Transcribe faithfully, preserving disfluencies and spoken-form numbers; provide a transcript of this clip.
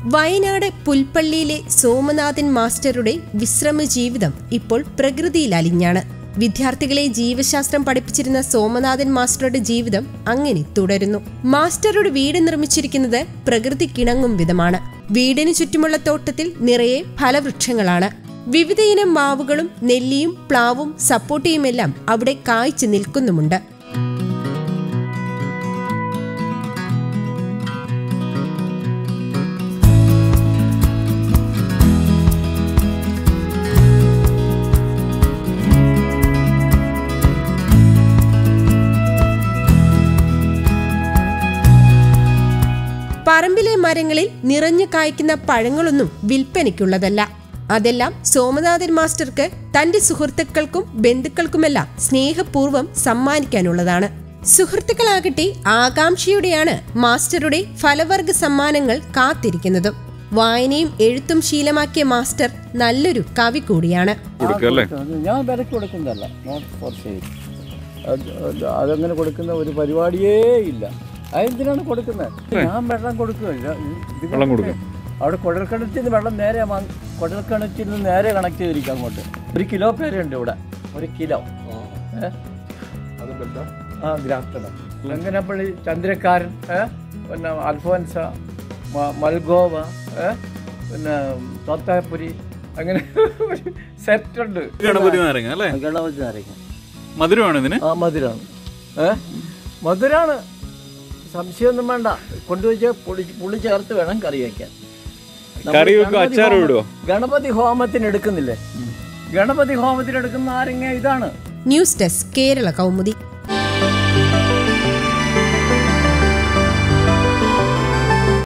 വയനാട് പുൽപ്പള്ളിയിലെ സോമനാഥൻ മാസ്റ്ററുടെ വിശ്രമ ജീവിതം ഇപ്പോൾ പ്രകൃതിയിൽ അലിഞ്ഞാണ്. വിദ്യാർത്ഥികളെ ജീവശാസ്ത്രം പഠിപ്പിച്ചിരുന്ന സോമനാഥൻ മാസ്റ്ററുടെ ജീവിതം അങ്ങനെ തുടരുന്നു. മാസ്റ്ററുടെ വീട് നിർമ്മിച്ചിരിക്കുന്നത് പ്രകൃതിക്കിണങ്ങും വിധമാണ്. വീടിനു ചുറ്റുമുള്ള തോട്ടത്തിൽ നിറയെ ഫലവൃക്ഷങ്ങളാണ്. വിവിധയിനം മാവുകളും നെല്ലിയും പ്ലാവും സപ്പോട്ടയുമെല്ലാം അവിടെ കായ്ച്ചു നിൽക്കുന്നുമുണ്ട്. പറമ്പിലെ മരങ്ങളിൽ നിറഞ്ഞു കായ്ക്കുന്ന പഴങ്ങളൊന്നും വിൽപ്പനയ്ക്കുള്ളതല്ല. അതെല്ലാം സോമനാഥൻ മാസ്റ്റർക്ക് തന്റെ സുഹൃത്തുക്കൾക്കും ബന്ധുക്കൾക്കുമെല്ലാം സ്നേഹപൂർവ്വം സമ്മാനിക്കാനുള്ളതാണ്. സുഹൃത്തുക്കളാകട്ടെ ആകാംക്ഷയോടെയാണ് മാസ്റ്ററുടെ ഫലവർഗ സമ്മാനങ്ങൾ കാത്തിരിക്കുന്നതും. വായനയും എഴുത്തും ശീലമാക്കിയ മാസ്റ്റർ നല്ലൊരു കവി കൂടിയാണ്. ഞാൻ വിലക്ക് കൊടുക്കുന്നതല്ല, അതങ്ങനെ കൊടുക്കുന്ന ഒരു പരിപാടിയേ ഇല്ല. അതെന്തിനാണ് കൊടുക്കുന്നത്? ഞാൻ വെള്ളം കൊടുക്കുകയില്ല. അവിടെ കുഴൽക്കിണറ്റിൽ നിന്ന് വെള്ളം നേരെ കുഴൽക്കിണറ്റിൽ നിന്ന് നേരെ കണക്ട് ചെയ്തിരിക്കും അങ്ങോട്ട്. ഒരു കിലോ പേരുണ്ട് ഇവിടെ, ഒരു കിലോ. ആ ഗ്രാഫ്റ്റണം വെങ്കനപ്പള്ളി, ചന്ദ്രക്കാരൻ, പിന്നെ അൽഫോൻസ, മൽഗോവ, പിന്നെ തോത്താപ്പുരി, അങ്ങനെ സെറ്റുണ്ട്. ഗണപതി നാരങ്ങ അല്ലേ? ഗണപതി നാരങ്ങ മധുരമാണ് ഇതിന്. ആ മധുരമാണ്, ഏഹ് മധുരമാണ്, സംശയമൊന്നും വേണ്ട. കൊണ്ടുവച്ച് പുളി പുളി ചേർത്ത് വേണം കറി വയ്ക്കാൻ. ഗണപതി ഹോമത്തിന് എടുക്കുന്നില്ലേ? ഗണപതി ഹോമത്തിന് എടുക്കുന്ന നാരങ്ങ ഇതാണ്. News desk Kerala Kaumudi.